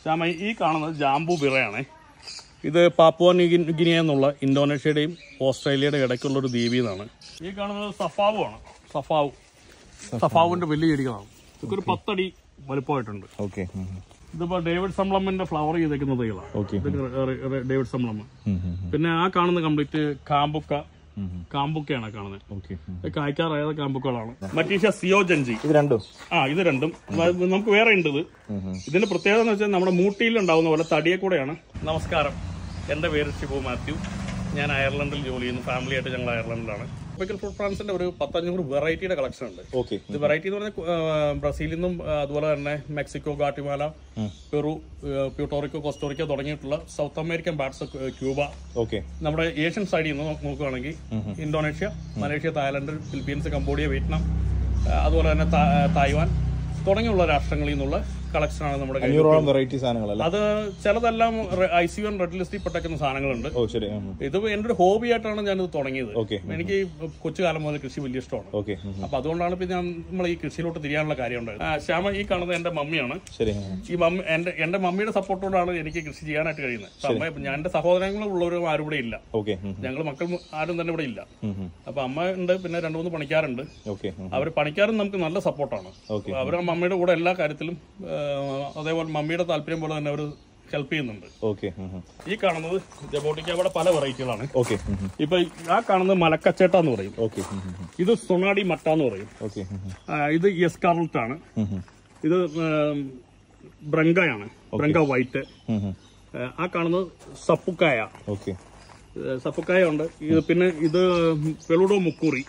ശ്യാമ ഈ കാണുന്നത് ജാംബു ബിറയാണേ. ഇത് പാപ്പുവ ന്യൂഗിനിയ എന്നുള്ള ഇന്തോനേഷ്യയുടെയും ഓസ്ട്രേലിയയുടെയും ഇടയ്ക്കുള്ളൊരു ദ്വീപിൽ നിന്നാണ്. ഈ കാണുന്നത് സഫാവു ആണ്. സഫാവുവിന്റെ വലിയ ചെടികളാണ്. ഇതൊക്കെ ഒരു 10 അടി വലുപ്പമായിട്ടുണ്ട്. ഇതിപ്പോ ഡേവിഡ് സമ്ലമിന്റെ ഫ്ലവർ ചെയ്തേക്കുന്ന തൈകളാണ്. ഡേവിഡ് സമ്ലം. പിന്നെ ആ കാണുന്ന കംപ്ലീറ്റ് കാമ്പുക്കയാണ് കാണുന്നത്. കായ്ക്കാറായ കാമ്പുക്കളാണ്. മറ്റീഷ സിയോജൻജി. ഇത് രണ്ടും നമുക്ക് വേറെ ഉണ്ട്. ഇതിന്റെ പ്രത്യേകത എന്ന് വെച്ചാൽ നമ്മുടെ മൂട്ടിയിൽ ഉണ്ടാവുന്ന പോലെ തടിയെ കൂടെയാണ്. നമസ്കാരം, എന്റെ പേര് ഷിബു മാത്യു. ഞാൻ അയർലൻഡിൽ ജോലി ചെയ്യുന്നു. ഫാമിലി ആയിട്ട് ഞങ്ങൾ അയർലൻഡിലാണ്. ട്രോപ്പിക്കൽ ഫ്രൂട്ട് പ്ലാന്റ്സിന്റെ ഒരു 1500 വെറൈറ്റിയുടെ കളക്ഷൻ ഉണ്ട്. ഇത് വെറൈറ്റി എന്ന് പറഞ്ഞാൽ ബ്രസീലിൽ നിന്നും അതുപോലെ തന്നെ Mexico, Guatemala, Peru, Puerto Rico, Costa Rica തുടങ്ങിയിട്ടുള്ള സൗത്ത് അമേരിക്കൻ പാർട്സ്, ക്യൂബ, നമ്മുടെ ഏഷ്യൻ സൈഡിൽ നിന്ന് നോക്കുകയാണെങ്കിൽ Indonesia, Malaysia, Thailand, Philippines, Cambodia, Vietnam, അതുപോലെ തന്നെ തായ്വാൻ തുടങ്ങിയുള്ള രാഷ്ട്രങ്ങളിൽ നിന്നുള്ള കളക്ഷനാണ് നമ്മുടെ. അത് ചിലതെല്ലാം ICUN റെഡ് ലിസ്റ്റിൽ പെട്ടേക്കുന്ന സാധനങ്ങളുണ്ട്. ഇത് എന്റെ ഒരു ഹോബി ആയിട്ടാണ് ഞാനിത് തുടങ്ങിയത്. എനിക്ക് കൊച്ചുകാലം മുതൽ കൃഷി വലിയ ഇഷ്ടമാണ്. അപ്പൊ അതുകൊണ്ടാണ് പിന്നെ നമ്മൾ ഈ കൃഷിയിലോട്ട് തിരിയാനുള്ള കാര്യം ഉണ്ടായത്. ശ്യാമ ഈ കാണുന്നത് എന്റെ മമ്മിയാണ്. ഈ എന്റെ മമ്മിയുടെ സപ്പോർട്ടോടാണ് എനിക്ക് കൃഷി ചെയ്യാനായിട്ട് കഴിയുന്നത്. ഞാൻ എന്റെ സഹോദരങ്ങളുള്ളവരും ആരും ഇവിടെ ഇല്ല. ഞങ്ങൾ മക്കൾ ആരും തന്നെ ഇവിടെ ഇല്ല. അപ്പൊ അമ്മ ഉണ്ട്, പിന്നെ 2-3 പണിക്കാരുണ്ട്. അവർ പണിക്കാരും നമുക്ക് നല്ല സപ്പോർട്ടാണ്. അവർ മമ്മിയുടെ കൂടെ എല്ലാ കാര്യത്തിലും, അതേപോലെ മമ്മിയുടെ താല്പര്യം പോലെ തന്നെ അവർ ഹെൽപ്പ് ചെയ്യുന്നുണ്ട്. ഈ കാണുന്നത് ജബോട്ടിക്കയുടെ പല വെറൈറ്റികളാണ്. ഇപ്പൊ ആ കാണുന്നത് മലക്കച്ചേട്ട എന്ന് പറയും. ഇത് സൊണാഡി മട്ട എന്ന് പറയും. ഇത് എസ്കാർലറ്റ് ആണ്. ഇത് ബ്രങ്കയാണ്, ബ്രങ്ക വൈറ്റ്. ആ കാണുന്നത് സപ്പുക്കായ ഉണ്ട്. പിന്നെ ഇത് പെളുഡോ മുക്കൂറി.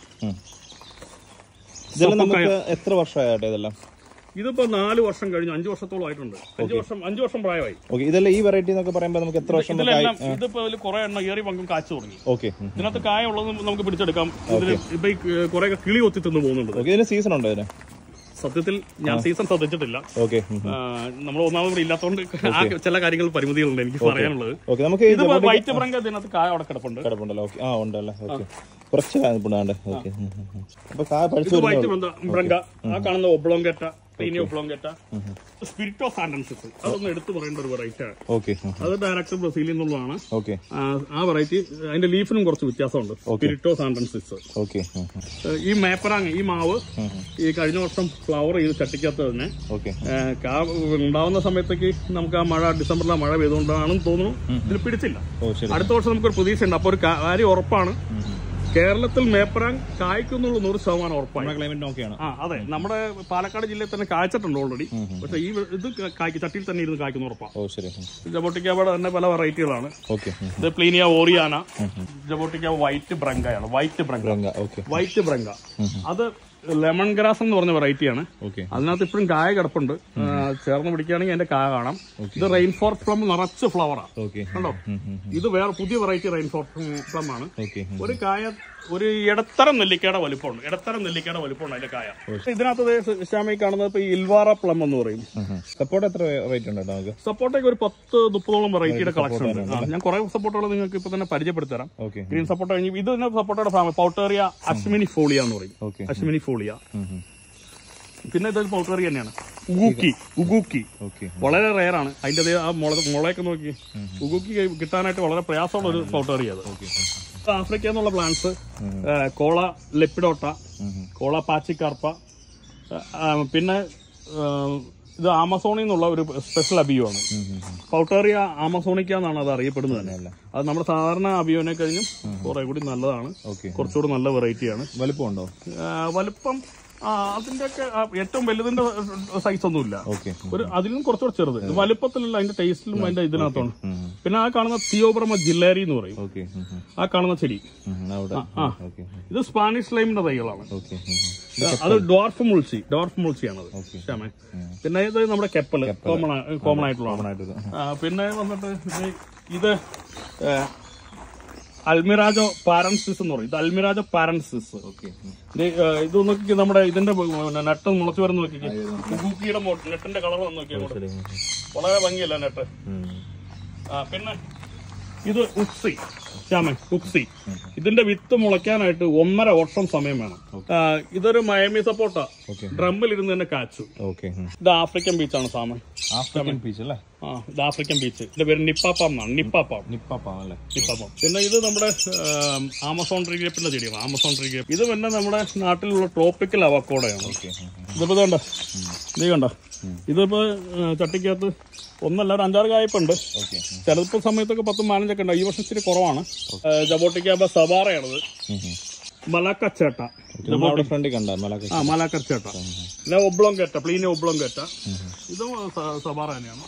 എത്ര വർഷമായിട്ട് ഇതെല്ലാം? ഇതിപ്പോ 4 വർഷം കഴിഞ്ഞു. 5 വർഷത്തോളം ആയിട്ടുണ്ട്. 5 വർഷം പ്രായമായി. ഇതെല്ലാം ഈ വെറൈറ്റി എന്നൊക്കെ പറയുമ്പോൾ നമുക്ക് എത്ര വർഷം? ഇതിപ്പോ കുറെ എണ്ണം ഏറി പങ്കും കാച്ചു തുടങ്ങി. ഇതിനകത്ത് കായ ഉള്ളത് നമുക്ക് പിടിച്ചെടുക്കാം. ഇപ്പൊ കുറെ കിളി ഒത്തി തിന്ന് പോകുന്നുണ്ട്. ഇതിന് സീസൺ ഉണ്ടോ ഇതിന്? സത്യത്തിൽ ഞാൻ സീസൺ ശ്രദ്ധിച്ചിട്ടില്ല. നമ്മൾ ഒന്നാമത് ഇവിടെ ഇല്ലാത്തതുകൊണ്ട് ചില കാര്യങ്ങൾ പരിമിതികളുണ്ട് എനിക്ക് പറയാനുള്ളത്. വൈറ്റ് ബ്രങ്ക ഇതിനകത്ത് കായ അവിടെ കിടപ്പുണ്ടല്ലോ. കുറച്ച് വൈറ്റ് ബ്രങ്ക. ആ കാണുന്ന ഒബ്ലോങ്കേറ്റ, ഒബ്ലോങ്കേറ്റ, സ്പിരിറ്റോ സാൻഡൻസിസ്, അതൊന്നും എടുത്തു പറയേണ്ട ഒരു വെറൈറ്റി ആണ്. അത് ഡയറക്റ്റ് ബ്രസീലിൽ നിന്നുള്ളതാണ്. ആ വെറൈറ്റി അതിന്റെ ലീഫിനും കുറച്ച് വ്യത്യാസമുണ്ട്. സ്പിരിറ്റോ സാൻഡൻസിസ്. ഈ മേപ്പറാങ്, ഈ മാവ് ഈ കഴിഞ്ഞ വർഷം ഫ്ലവർ ചെയ്ത് ചട്ടിക്കകത്ത് തന്നെ ഉണ്ടാവുന്ന സമയത്തേക്ക് നമുക്ക് ആ മഴ ഡിസംബറിലെ മഴ പെയ്തുകൊണ്ടാണെന്ന് തോന്നുന്നു ഇതിൽ പിടിച്ചില്ല. അടുത്ത വർഷം നമുക്കൊരു പ്രതീക്ഷയുണ്ട്. അപ്പൊ ഒരു കാര്യം ഉറപ്പാണ്, കേരളത്തിൽ മേപ്പറാങ് കായ്ക്കുന്നുള്ള 100% ഉറപ്പാണ്. ക്ലൈമറ്റ് നോക്കിയാണ്. അതെ, നമ്മുടെ പാലക്കാട് ജില്ലയിൽ തന്നെ കായ്ച്ചിട്ടുണ്ട് ഓൾറെഡി. പക്ഷെ ഈ ഇത് ചട്ടിയിൽ തന്നെ ഇരുന്ന് കായ്ക്കുന്ന ഉറപ്പാണ്. ജബോട്ടിക്കയുടെ തന്നെ പല വെറൈറ്റികളാണ്. ഇത് പ്ലീനിയ ഓറിയാന. ജബോട്ടിക്ക വൈറ്റ് ബ്രങ്കയാണ്. വൈറ്റ് ബ്രങ്ക അത് ലെമൺ ഗ്രാസ് എന്ന് പറഞ്ഞ വെറൈറ്റിയാണ്. അതിനകത്ത് ഇപ്പോഴും കായ കിടപ്പുണ്ട്. ചേർന്ന് പിടിക്കുകയാണെങ്കിൽ അതിന്റെ കായ കാണാം. ഇത് റെയിൻ ഫോറസ്റ്റ് പ്ലം നിറച്ച് ഫ്ലവറാണ് കണ്ടോ. ഇത് വേറെ പുതിയ വെറൈറ്റി റെയിൻ ഫോറസ്റ്റ് പ്ലം ആണ്. ഒരു കായ ഒരു ഇടത്തരം നെല്ലിക്കയുടെ വലിപ്പമുണ്ട്. അതിന്റെ കായ. ഇതിനകത്ത് ശ്യാമി കാണുന്നത് ഇപ്പൊ ഇൽവാറ പ്ലം എന്ന് പറയും. സപ്പോർട്ട് എത്ര റേറ്റ് ഉണ്ട് നമുക്ക്? സപ്പോർട്ടൊക്കെ ഒരു 10-30 വെറൈറ്റിയുടെ കളക്ഷൻ ഉണ്ട്. ഞാൻ കുറെ സപ്പോർട്ടുകൾ നിങ്ങൾക്ക് ഇപ്പൊ തന്നെ പരിചയപ്പെടുത്തരാം. ഗ്രീൻ സപ്പോർട്ട് കഴിഞ്ഞ് ഇതിന്റെ സപ്പോർട്ടയുടെ ഫാമിലി പൗട്ടേറിയ അശ്മിനി ഫോളിയ എന്ന് പറയും. അശ്മിനി ഫോളിയ. പിന്നെ ഇത് പൗട്ടേറിയ തന്നെയാണ്. ഉഗൂക്കി വളരെ റെയർ ആണ്. അതിന്റെ ആ മുളയൊക്കെ നോക്കി. ഉഗൂക്കി കിട്ടാനായിട്ട് വളരെ പ്രയാസമുള്ള ഒരു പൗട്ടേറിയ അത്. ആഫ്രിക്ക എന്നുള്ള പ്ലാന്റ്സ് കോള ലെപ്പിഡോട്ട, കോള പാച്ചിക്കാർപ്പ, പിന്നെ ഇത് ആമസോണിൽ നിന്നുള്ള ഒരു സ്പെഷ്യൽ അബിയോ ആണ്. പൗട്ടേറിയ ആമസോണിക്ക എന്നാണ് അത് അറിയപ്പെടുന്നത് തന്നെ. അത് നമ്മുടെ സാധാരണ അബിയോനെ കഴിഞ്ഞും കുറെ കൂടി നല്ലതാണ്. കുറച്ചുകൂടി നല്ല വെറൈറ്റിയാണ്. വലുപ്പമുണ്ടോ? വലുപ്പം അതിന്റെയൊക്കെ ഏറ്റവും വലുതിന്റെ സൈസ് ഒന്നുമില്ല. അതിലും കുറച്ചുകൂടെ ചെറുത്. വലുപ്പത്തിലല്ല, അതിന്റെ ടേസ്റ്റിലും അതിന്റെ ഇതിനകത്താണ്. പിന്നെ ആ കാണുന്ന തിയോബ്രമ ജില്ലേരി എന്ന് പറയും. ആ കാണുന്ന ചെടി ഇത് സ്പാനിഷ് ലൈമിന്റെ തൈകളാണ്. അത് ഡോർഫ് മുൾച്ചിയാണത്. പിന്നെ ഇത് നമ്മുടെ കെപ്പല് കോമൺ ആയിട്ടുള്ള. പിന്നെ വന്നിട്ട് ഇത് അൽമിറാജോ പാരൻസിസ് എന്ന് പറയും. ഇത് അൽമിറാജോ പാരൻസിസ്. ഇത് നോക്കി നമ്മുടെ ഇതിന്റെ നെട്ട് മുളച്ചു വരുന്ന നോക്കിക്കേ. കുക്കിയുടെ നെട്ടിന്റെ കളർ വന്ന് നോക്കിയാൽ വളരെ ഭംഗിയല്ല നെട്ട്. പിന്നെ ഇത് ഉക്സി. ഇതിന്റെ വിത്ത് മുളയ്ക്കാനായിട്ട് 1.5 വർഷം സമയം വേണം. ഇതൊരു മയമി സപ്പോട്ട ഡ്രമ്മിലിരുന്ന് തന്നെ കാച്ചു. ഇത് ആഫ്രിക്കൻ ബീച്ചാണ് സാമൻ. ആഫ്രിക്കൻ ബീച്ച് അല്ലേ? ഇത് ആഫ്രിക്കൻ ബീച്ച്. ഇതിന്റെ പേര് നിപ്പാപ്പാം എന്നാണ്. നിപ്പാപ്പാം. പിന്നെ ഇത് നമ്മുടെ ആമസോൺ ട്രീ ഗ്രേപ്പിന്റെ ചെടിയാണ്. Amazon tree grape. ഇത് പിന്നെ നമ്മുടെ നാട്ടിലുള്ള ട്രോപ്പിക്കൽ അവക്കോടയാണ്. ഇതിപ്പോ കണ്ടോ, ഇത് കണ്ടോ, ഇതിപ്പോ ചട്ടിക്കകത്ത് ഒന്നല്ല 5-6 കായ്പുണ്ട്. ചിലപ്പോ സമയത്തൊക്കെ 10-15 ഉണ്ട്. ഈ വർഷം ഇച്ചിരി കുറവാണ്. ജബോട്ടിക്കാബ സവാറയാണത്. മലാക്കച്ചേട്ട, മലാക്കച്ചേട്ട, പിന്നെ ഒബ്ലോങ്കേറ്റ, പ്ലീന ഒബ്ലോങ്കേറ്റ. ഇതും സവാറ തന്നെയാണ്.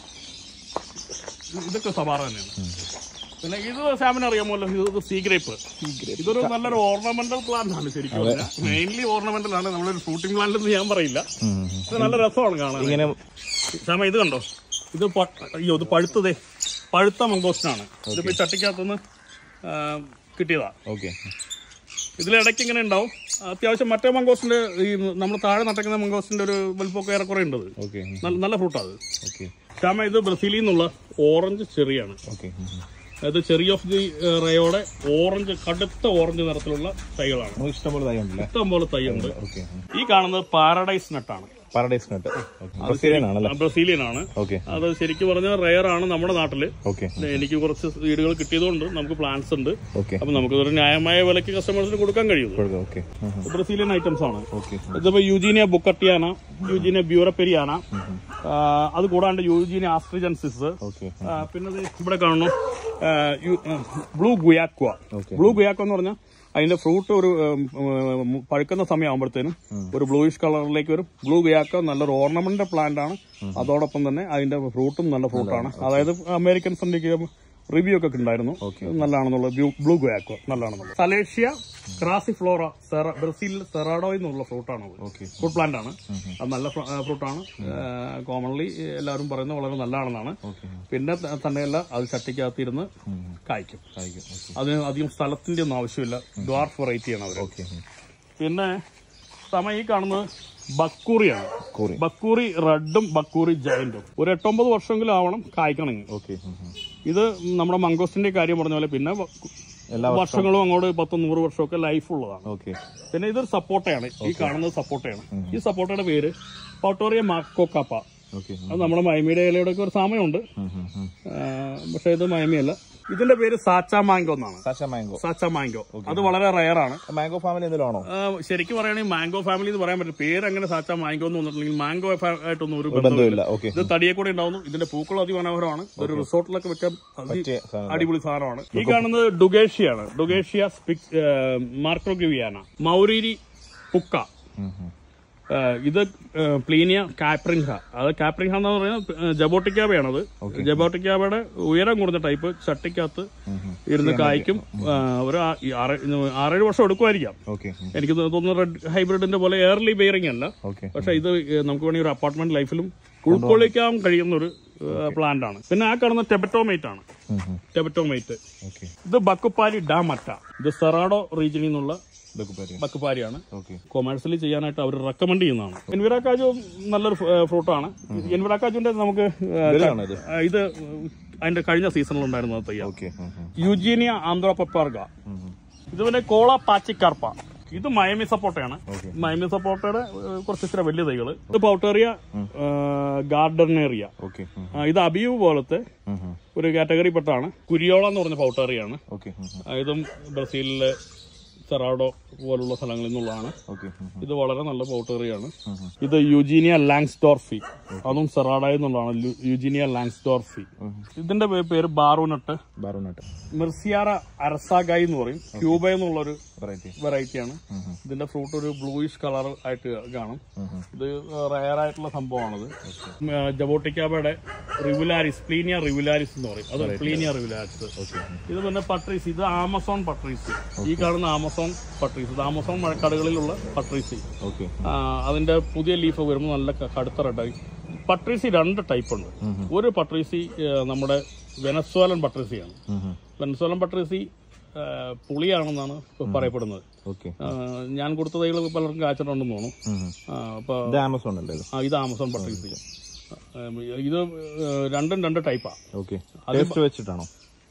ഇതൊക്കെ സവാറ തന്നെയാണ്. പിന്നെ ഇത് സാമിന് അറിയാമല്ലോ, ഇത് സീ ഗ്രേപ്പ്. ഇതൊരു നല്ലൊരു ഓർണമെന്റൽ പ്ലാന്റ് ആണ് ശരിക്കും പറഞ്ഞാൽ. മെയിൻലി ഓർണമെന്റൽ ആണ്, നമ്മളൊരു ഫ്രൂട്ടിംഗ് പ്ലാന്റ് എന്ന് ഞാൻ പറയില്ല. ഇത് നല്ല രസമാണ് കാണാൻ. സാമ ഇത് കണ്ടോ, ഇത് അയ്യോ ഇത് പഴുത്ത മംഗോസ്റ്റിനാണ്. ഇതിപ്പോ ചട്ടിക്കകത്തുനിന്ന് കിട്ടിയതാ. ഇതിലിടയ്ക്ക് ഇങ്ങനെ ഉണ്ടാവും. അത്യാവശ്യം മറ്റേ മംഗോസ്റ്റിന്റെ ഈ നമ്മൾ താഴെ നട്ടക്കുന്ന മംഗോസ്റ്റിന്റെ ഒരു വലുപ്പമൊക്കെ ഏറെക്കുറെ ഉണ്ട്. നല്ല ഫ്രൂട്ടാണ് അത്. ശ്യാമ ഇത് ബ്രസീലിൽ നിന്നുള്ള ഓറഞ്ച് ചെറിയാണ്. അത് ചെറി ഓഫ് ദി റയോടെ ഓറഞ്ച്, കടുത്ത ഓറഞ്ച് നിറത്തിലുള്ള തൈകളാണ്. ഇഷ്ടംപോലെ തൈയുണ്ട്. ഈ കാണുന്നത് പാരഡൈസ് നട്ടാണ്. ബ്രസീലിയൻ ആണ്. അത് ശരിക്കും പറഞ്ഞാൽ റെയർ ആണ് നമ്മുടെ നാട്ടില്. എനിക്ക് കുറച്ച് വീടുകൾ കിട്ടിയതുകൊണ്ട് നമുക്ക് പ്ലാന്റ്സ് ഉണ്ട്. അപ്പൊ നമുക്ക് ഒരു ന്യായമായ വിലക്ക് കസ്റ്റമേഴ്സിന് കൊടുക്കാൻ കഴിയും. ബ്രസീലിയൻ ഐറ്റംസ് ആണ്. ഇതിപ്പോ യൂജീനിയ ബുക്കട്ടിയാന, യൂജീനിയ ബ്യൂറപ്പെരിയാന, അത് കൂടാണ്ട് യൂജീനിയ ആസ്ട്രിജൻസിസ്. പിന്നെ ഇവിടെ കാണുന്നു ബ്ലൂ ഗുയാക്വ. ബ്ലൂ ഗുയാക്വ എന്ന് പറഞ്ഞാൽ അതിന്റെ ഫ്രൂട്ട് ഒരു പഴുക്കുന്ന സമയമാകുമ്പോഴത്തേനും ഒരു ബ്ലൂയിഷ് കളറിലേക്ക് വരും. ബ്ലൂ ഗുയാക്ക നല്ലൊരു ഓർണമെന്റൽ പ്ലാന്റ് ആണ്. അതോടൊപ്പം തന്നെ അതിന്റെ ഫ്രൂട്ടും നല്ല ഫ്രൂട്ടാണ്. അതായത് അമേരിക്കൻ സന്ധിക്ക് റിവ്യൂ ഒക്കെ ഉണ്ടായിരുന്നു, നല്ലതാണെന്നുള്ള. ബ്ലൂ ഗുയാക്ക നല്ലതാണെന്നുള്ളത്. സലേഷ്യ ക്രാസിഫ്ലോറ, ബ്രസീലിൽ സെറാഡോ എന്നുള്ള ഫ്രൂട്ടാണ്. ഫ്രൂട്ട് പ്ലാന്റ് ആണ്. അത് നല്ല ഫ്രൂട്ടാണ്. കോമൺലി എല്ലാവരും പറയുന്നത് വളരെ നല്ലതാണെന്നാണ്. പിന്നെ തന്നെയല്ല, അത് ചട്ടിക്കകത്തിരുന്ന് കായ്ക്കും. അതിന് അധികം സ്ഥലത്തിന്റെ ഒന്നും ആവശ്യമില്ല. ഡ്വാർഫ് വെറൈറ്റിയാണ് അവർ. പിന്നെ ഈ കാണുന്നത് ബക്കൂറിയാണ്. ബക്കൂറി റെഡും ബക്കൂറി ജയന്റും. ഒരു 8-9 വർഷമെങ്കിലും ആവണം കായ്ക്കണമെങ്കിൽ. ഇത് നമ്മുടെ മംഗോസ്റ്റിന്റെ കാര്യം പറഞ്ഞ പോലെ പിന്നെ വർഷങ്ങളും അങ്ങോട്ട് 10-100 വർഷമൊക്കെ ലൈഫ് ഉള്ളതാണ്. പിന്നെ ഇതൊരു സപ്പോട്ടയാണ്. ഈ കാണുന്നത് സപ്പോട്ടയാണ്. ഈ സപ്പോട്ടയുടെ പേര് പൗട്ടോറിയ മാക്കോക്കാപ്പ. അത് നമ്മുടെ മൈമിയുടെ ഇലയുടെ ഒക്കെ ഒരു സാമ്യമുണ്ട്, പക്ഷെ ഇത് മൈമിയല്ല. ഇതിന്റെ പേര് സാച്ചാ മാംഗോ എന്നാണ്. സാച്ചാ മാംഗോ. അത് വളരെ റയർ ആണ്. മാംഗോ ഫാമിലി എന്തെങ്കിലാണോ? ശരിക്കും പറയുകയാണെങ്കിൽ മാംഗോ ഫാമിലി എന്ന് പറയാൻ പറ്റും. പേര് അങ്ങനെ സാച്ചാ മാംഗോ എന്ന് വന്നിട്ടുണ്ടെങ്കിൽ മാംഗോ ആയിട്ടൊന്നും ഒരു ബന്ധമില്ല. ഇത് തടിയെ കൂടെ ഉണ്ടാവുന്നു. ഇതിന്റെ പൂക്കൾ അതിമനോഹരമാണ്. ഒരു റിസോർട്ടിലൊക്കെ വെക്കാൻ അടിപൊളി സാധനമാണ്. ഈ കാണുന്നത് ഡുഗേഷ്യയാണ്. ഡുഗേഷ്യ മാർക്രോഗിവിയാന. മൗരീരി പുക്ക. ഇത് പ്ലീനിയ കാപ്രിൻഹ. അത് കാപ്രിൻഹ എന്ന് പറയുന്നത് ജബോട്ടിക്കാബയാണത്. ജബോട്ടിക്കാബയുടെ ഉയരം കുറഞ്ഞ ടൈപ്പ്. ചട്ടിക്കകത്ത് ഇരുന്ന് കായ്ക്കും. ഒരു 6-7 വർഷം എടുക്കുമായിരിക്കാം. എനിക്ക് തോന്നുന്നു റെഡ് ഹൈബ്രിഡിന്റെ പോലെ എയർലി ബെയറിംഗ് അല്ല. പക്ഷെ ഇത് നമുക്ക് വേണമെങ്കിൽ ഒരു അപ്പാർട്ട്മെന്റ് ലൈഫിലും ഉൾക്കൊള്ളിക്കാൻ കഴിയുന്ന ഒരു പ്ലാന്റ് ആണ്. പിന്നെ ആ കാണുന്ന ടെബറ്റോമേറ്റ് ആണ്. ടെബറ്റോമേറ്റ്. ഇത് ബക്കുപ്പാരി ഡാമറ്റ. ഇത് സെറാഡോ റീജിയനിൽ നിന്നുള്ള ബക്കുപാരിയാണ്. കൊമേഴ്സ്യലി ചെയ്യാനായിട്ട് അവർ റെക്കമെൻഡ് ചെയ്യുന്നതാണ്. എൻവിറാക്കാജു നല്ലൊരു ഫ്രൂട്ടാണ്. എൻവിറാക്കാജുന്റെ നമുക്ക് ഇത് അതിന്റെ കഴിഞ്ഞ സീസണിൽ ഉണ്ടായിരുന്ന തയ്യാ. യൂജീനിയ ആന്ത്രോപപ്പാർഗ. ഇത് പിന്നെ കോള പാച്ചിക്കാർപ്പ. ഇത് മയമി സപ്പോട്ടയാണ്. മയമി സപ്പോട്ടയുടെ കുറച്ച് ഇച്ചിരി വലിയ തൈകള്. ഇത് പൗട്ടേറിയ ഗാർഡനേറിയ. ഇത് അബിയു പോലത്തെ ഒരു കാറ്റഗറി പെട്ടാണ്. കുരിയോള എന്ന് പറഞ്ഞ പൗട്ടേറിയാണ്. ഇതും ബ്രസീലിലെ സെറാഡോ പോലുള്ള സ്ഥലങ്ങളിൽ നിന്നുള്ളതാണ്. ഇത് വളരെ നല്ല പൗട്ടേറിയാണ്. ഇത് യൂജീനിയ ലാങ്സ്ഡോർഫി. അതും സെറാഡോയിൽ നിന്നുള്ളതാണ്. യൂജീനിയ ലാങ്സ്ഡോർഫി. ഇതിന്റെ പേര് ബാറൂനട്ട്. മിർസിയാറ അരസാഗായി എന്ന് പറയും. ക്യൂബ എന്നുള്ളൊരു വെറൈറ്റിയാണ്. ഇതിന്റെ ഫ്രൂട്ട് ഒരു ബ്ലൂയിഷ് കളർ ആയിട്ട് കാണും. ഇത് റയർ ആയിട്ടുള്ള സംഭവമാണത്. ജബോട്ടിക്കാബയുടെ റിവുലാരിസ്, പ്ലീനിയ റിവുലാരിസ് എന്ന് പറയും. അത് പ്ലീനിയ റിവുലാരിസ്. ഇത് പിന്നെ പട്രീസ്. ഇത് ആമസോൺ പട്രീസ്. ഈ കാണുന്ന ആമസോൺ പട്രീസ്. ഇത് ആമസോൺ മഴക്കാടുകളിലുള്ള പട്രീസി. അതിന്റെ പുതിയ ലീഫ് വരുമ്പോൾ നല്ല കടുത്ത റെഡായി. പട്രീസി 2 ടൈപ്പ് ഉണ്ട്. ഒരു പട്രീസി നമ്മുടെ വെനസ്വേലൻ പട്രീസിയാണ്. വെനസ്വേലൻ പട്രീസി പുളിയാണെന്നാണ് പറയപ്പെടുന്നത്. ഞാൻ കൊടുത്ത തൈകൾ പലർക്കും കാച്ചിട്ടുണ്ടെന്ന് തോന്നുന്നു. അപ്പൊ ഇത് ആമസോൺ പട്രീസി. ഇത് രണ്ടും 2 ടൈപ്പാ.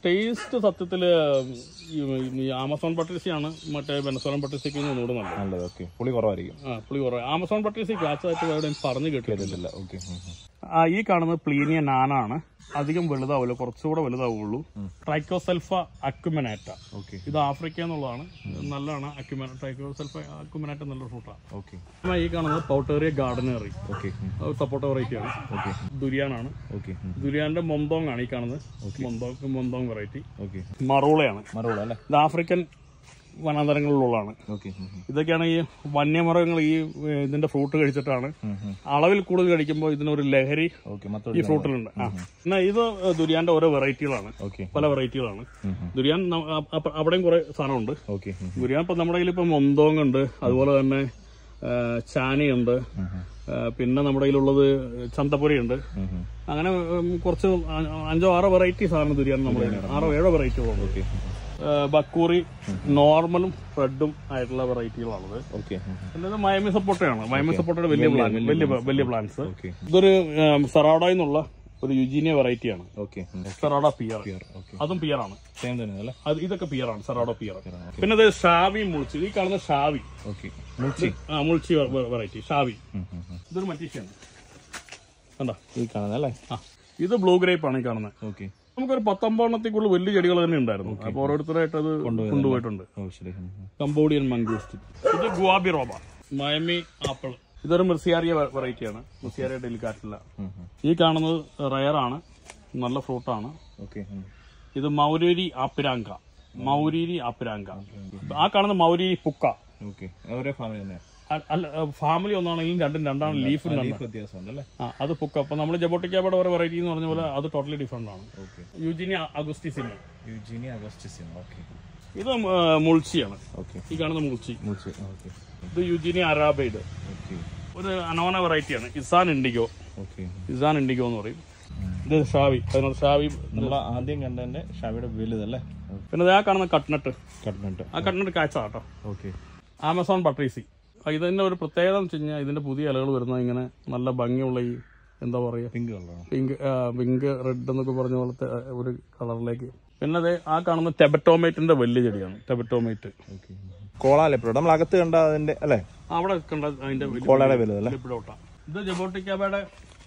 ടേസ്റ്റ് സത്യത്തില് ഈ ആമസോൺ പട്രീസിയാണ് മറ്റേ വെനസ്വേലൻ പട്രീസിക്ക് ഒന്നുകൂടെ നല്ലത്. ഓക്കെ, പുളി കുറവായിരിക്കും. പുളി കുറവ്. ആമസോൺ പട്രീസി കാച്ചായിട്ട് എവിടെയും പറഞ്ഞു കേട്ടിട്ടില്ല. ഓക്കെ. ഈ കാണുന്നത് പ്ലീനിയ നാനാണ്. അധികം വലുതാവില്ല, കുറച്ചുകൂടെ വലുതാവുള്ളൂ. ട്രൈക്കോസെൽഫ അക്യുമിനാറ്റ. ഓക്കെ. ഇത് ആഫ്രിക്ക എന്നുള്ളതാണ്. നല്ലതാണ്. ട്രൈക്കോസെൽഫ അക്യുമിനാറ്റ നല്ലൊരു ഫ്രൂട്ടാണ്. ഓക്കെ. ഈ കാണുന്നത് പൗട്ടേറിയ ഗാർഡനറി. ഓക്കെ. സപ്പോർട്ട വെറൈറ്റിയാണ്. ഓക്കെ. ദുരിയാനാണ്. ഓക്കെ. ദുരിയാന്റെ മൊന്തോങ് ആണ് ഈ കാണുന്നത്. മൊന്തോങ് വെറൈറ്റി. ഓക്കെ. മറൂളയാണ്. മറൂള അല്ലേ? ഇത് ആഫ്രിക്കൻ വനാന്തരങ്ങളിലുള്ളതാണ്. ഓക്കെ. ഇതൊക്കെയാണ് ഈ വന്യമൃഗങ്ങൾ ഈ ഇതിന്റെ ഫ്രൂട്ട് കഴിച്ചിട്ടാണ്. അളവിൽ കൂടുതൽ കഴിക്കുമ്പോൾ ഇതിനൊരു ലഹരി ഈ ഫ്രൂട്ടിലുണ്ട്. പിന്നെ ഇത് ദുരിയാന്റെ ഓരോ വെറൈറ്റികളാണ്. പല വെറൈറ്റികളാണ്. ദുരിയാൻ അവിടെയും കുറെ സാധനമുണ്ട്. ദുരിയാൻ ഇപ്പൊ നമ്മുടെ കയ്യിൽ ഇപ്പൊ മൊന്തോങ് ഉണ്ട്, അതുപോലെ തന്നെ ചാനയുണ്ട്, പിന്നെ നമ്മുടെ കയ്യിലുള്ളത് ചന്തപുരി ഉണ്ട്. അങ്ങനെ കുറച്ച് 5-6 വെറൈറ്റി സാധനം ദുരിയാൻ നമ്മുടെ 6-7 വെറൈറ്റികളുണ്ട്. ബക്കൂറി നോർമലും റെഡും ആയിട്ടുള്ള വെറൈറ്റികളാണത്. പിന്നെ ഇത് മയമി സപ്പോട്ടയാണ്. മയമി സപ്പോട്ടയുടെ വലിയ പ്ലാന്റ്സ്. ഇതൊരു സെറാഡോ എന്നുള്ള ഒരു യുജീനിയ വെറൈറ്റിയാണ്. സെറാഡോ പിയർ. അതും പിയറാണ്. ഇതൊക്കെ പിയറാണ്. Cerrado peer. പിന്നെ ഇത് ഷാവി മുൾച്ചി. ഈ കാണുന്ന ഷാവി മുൾച്ചി വെറൈറ്റി ഷാവി. ഇതൊരു മറ്റീഷയാണ്. കണ്ടോ ഈ കാണുന്നല്ലേ? ഇത് ബ്ലൂ ഗ്രേപ്പ് ആണ് ഈ കാണുന്നത്. നമുക്കൊരു 19 കൂടുതൽ വലിയ ചെടികൾ തന്നെ ഉണ്ടായിരുന്നു. അപ്പൊ ഓരോരുത്തരായിട്ട് അത് കൊണ്ടുപോയിട്ടുണ്ട്. Cambodian mangosteen. ഇത് ഗുവാബി റോബ. മയമി ആപ്പിൾ. ഇതൊരു മിർസിയാരിയ വെറൈറ്റിയാണ്. മിർസിയാരിയ ഡെലിക്കാറ്റില്ല. ഈ കാണുന്നത് റയറാണ്. നല്ല ഫ്രൂട്ടാണ്. ഇത് മൗരീരി ആപ്പിരാങ്ക. ആ കാണുന്ന മൗരീരി പുക്ക. അല്ല, ഫാമിലി ഒന്നാണെങ്കിലും രണ്ടാണ്. ലീഫിന് വ്യത്യാസമുണ്ട്. അത് പുക്ക. അപ്പൊ നമ്മൾ ജബോട്ടിക്കാബയുടെ ഓരോ വെറൈറ്റി എന്ന് പറഞ്ഞ പോലെ അത് ടോട്ടലി ഡിഫറെന്റ് ആണ്. യൂജീനിയ അഗസ്റ്റിസിമ. ഇത് മുൾച്ചിയാണ്. ഈ കാണുന്ന മുൾച്ചി. ഇത് യൂജീനിയ അറാബൈഡ്. ഒരു അനോന വെറൈറ്റിയാണ്. ഇസാൻ ഇൻഡിഗോ എന്ന് പറയും. ഇത് ഷാവി. അതിനോട് ഷാവി ആദ്യം കണ്ടതിന്റെ ഷാവിയുടെ വലുതല്ലേ. പിന്നെ ആ കാണുന്ന കട്ട്നട്ട്. ആ കട്ട്നട്ട് കാഴ്ച കേട്ടോ. ആമസോൺ പട്രീസി. ഇതിന്റെ ഒരു പ്രത്യേകത എന്ന് വെച്ച് കഴിഞ്ഞാൽ ഇതിന്റെ പുതിയ ഇലകൾ വരുന്നത് ഇങ്ങനെ നല്ല ഭംഗിയുള്ള ഈ എന്താ പറയാ പിങ്ക് റെഡ് എന്നൊക്കെ പറഞ്ഞ പോലത്തെ ഒരു കളറിലേക്ക്. പിന്നെ അത് ആ കാണുന്ന ടെബറ്റോമേറ്റിന്റെ വലിയ ചെടിയാണ്. ടെബറ്റോമേറ്റ് നമ്മൾ അകത്ത് കണ്ട അതിന്റെ അല്ലേ? അവിടെ കണ്ട അതിന്റെ ലിപ്പിഡോട്ട. ഇത് ജബോട്ടിക്കാബയുടെ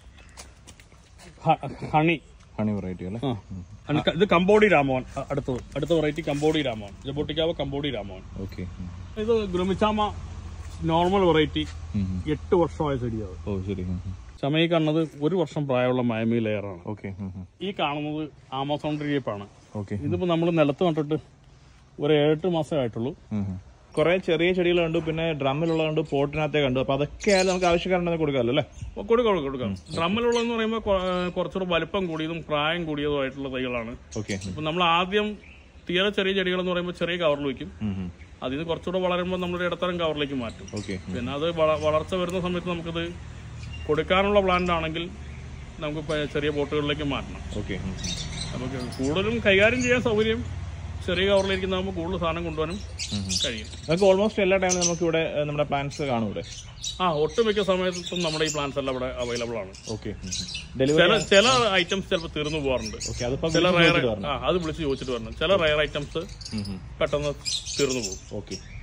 ഹണി വെറൈറ്റി അല്ലേ? ഇത് കമ്പോഡി രാമോൻ. അടുത്ത വെറൈറ്റി കമ്പോഡി രാമോൻ. ജബോട്ടിക്കാബ കമ്പോഡി രാമോൻ. ഇത് ഗ്രുമിച്ചാമ നോർമൽ വെറൈറ്റി. 8 വർഷമായ ചെടിയാണ്. ചമയി കാണുന്നത് 1 വർഷം പ്രായമുള്ള മയമി ലെയറാണ്. ഈ കാണുന്നത് ആമസോൺ ഗ്രേപ്പാണ്. ഇതിപ്പോ നമ്മൾ നിലത്ത് നട്ടിട്ട് ഒരു 7-8 മാസമേ ആയിട്ടുള്ളൂ. കുറെ ചെറിയ ചെടികൾ കണ്ടു, പിന്നെ ഡ്രമ്മിലുള്ള കണ്ടു, പോട്ടിനകത്തെ കണ്ടു. അപ്പൊ അതൊക്കെ ആയാലും നമുക്ക് ആവശ്യക്കാരുണ്ടെന്ന് കൊടുക്കാമല്ലോ അല്ലേ? കൊടുക്കാം. ഡ്രമ്മിലുള്ളതെന്ന് പറയുമ്പോൾ കുറച്ചുകൂടെ വലിപ്പം കൂടിയതും പ്രായം കൂടിയതുമായിട്ടുള്ള തൈകളാണ്. ഇപ്പൊ നമ്മൾ ആദ്യം തീരെ ചെറിയ ചെടികൾ എന്ന് പറയുമ്പോൾ ചെറിയ കവറിൽ വയ്ക്കും. അതിന് കുറച്ചുകൂടെ വളരുമ്പോൾ നമ്മളൊരു ഇടത്തരം കവറിലേക്ക് മാറ്റും. പിന്നെ അത് വളർച്ച വരുന്ന സമയത്ത് നമുക്കത് കൊടുക്കാനുള്ള പ്ലാന്റ് ആണെങ്കിൽ നമുക്ക് ചെറിയ പോട്ടുകളിലേക്ക് മാറ്റണം. നമുക്ക് കൂടുതലും കൈകാര്യം ചെയ്യാൻ സൗകര്യം ചെറിയ കവറിലിരിക്കുന്നതാകുമ്പോൾ കൂടുതൽ സാധനം കൊണ്ടുപോകാനും കഴിയും. നമുക്ക് ഓൾമോസ്റ്റ് എല്ലാ ടൈമിലും നമുക്ക് ഇവിടെ നമ്മുടെ പ്ലാന്റ്സ് കാണും ഇവിടെ. ഒട്ടുമിക്ക സമയത്തും നമ്മുടെ ഈ പ്ലാന്റ്സ് എല്ലാം ഇവിടെ അവൈലബിൾ ആണ്. ചില ഐറ്റംസ് ചിലപ്പോൾ തീർന്നു പോകാറുണ്ട്. ചില റയർ അത് വിളിച്ച് ചോദിച്ചിട്ട് വരണം. ചില റയർ ഐറ്റംസ് പെട്ടെന്ന് തീർന്നു പോകും.